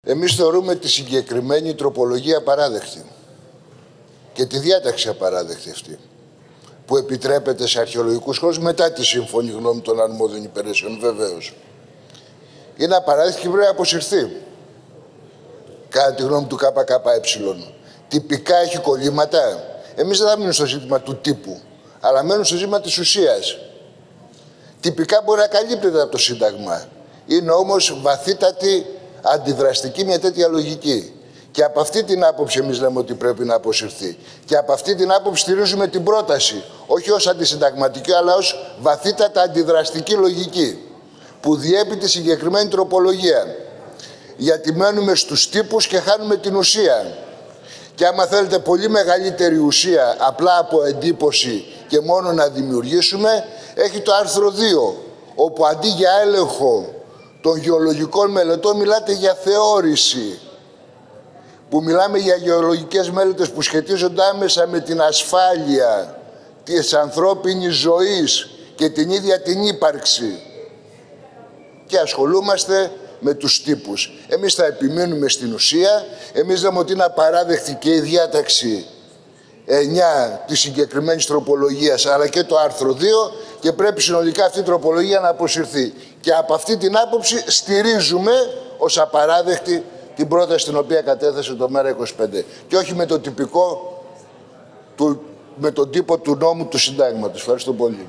Εμείς θεωρούμε τη συγκεκριμένη τροπολογία απαράδεκτη και τη διάταξη απαράδεκτη αυτή, που επιτρέπεται σε αρχαιολογικούς χώρους μετά τη σύμφωνη γνώμη των αρμόδιων υπηρεσιών, βεβαίως. Είναι απαράδεκτη και πρέπει να αποσυρθεί, κατά τη γνώμη του ΚΚΕ. Τυπικά έχει κολλήματα. Εμείς δεν θα μείνουμε στο ζήτημα του τύπου, αλλά μένουμε στο ζήτημα της ουσίας. Τυπικά μπορεί να καλύπτεται από το Σύνταγμα. Είναι όμως βαθύτατη αντιδραστική μια τέτοια λογική. Και από αυτή την άποψη εμείς λέμε ότι πρέπει να αποσυρθεί. Και από αυτή την άποψη στηρίζουμε την πρόταση, όχι ως αντισυνταγματική, αλλά ως βαθύτατα αντιδραστική λογική, που διέπει τη συγκεκριμένη τροπολογία. Γιατί μένουμε στους τύπους και χάνουμε την ουσία. Και άμα θέλετε πολύ μεγαλύτερη ουσία, απλά από εντύπωση και μόνο να δημιουργήσουμε, έχει το άρθρο 2, όπου αντί για έλεγχο των γεωλογικών μελετών μιλάτε για θεώρηση. Που μιλάμε για γεωλογικές μελέτες που σχετίζονται άμεσα με την ασφάλεια της ανθρώπινης ζωής και την ίδια την ύπαρξη. Και ασχολούμαστε με τους τύπους. Εμείς θα επιμείνουμε στην ουσία. Εμείς λέμε ότι είναι απαράδεκτη και η διάταξη 9 της συγκεκριμένης τροπολογίας, αλλά και το άρθρο 2, και πρέπει συνολικά αυτή η τροπολογία να αποσυρθεί. Και από αυτή την άποψη στηρίζουμε ως απαράδεκτη την πρόταση την οποία κατέθεσε το ΜέΡΑ25 και όχι με το τυπικό, με τον τύπο του νόμου του Συντάγματος. Ευχαριστώ πολύ.